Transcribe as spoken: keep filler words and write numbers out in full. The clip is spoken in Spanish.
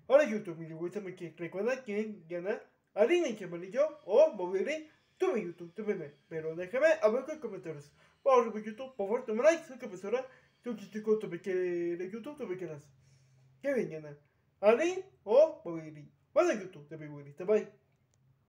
Ahora YouTube, mi gusta que recuerda quién gana, arin en amarillo o Wolverine. Tú mi YouTube, tú me pero déjame abajo en comentarios. Por favor, YouTube, por favor, toma like, suscríbete ahora. Tú que chico, tú me quieres YouTube, tú me quieras. ¿Qué bien gana? ¿Arin o Wolverine? Bueno, YouTube, te veo, bye.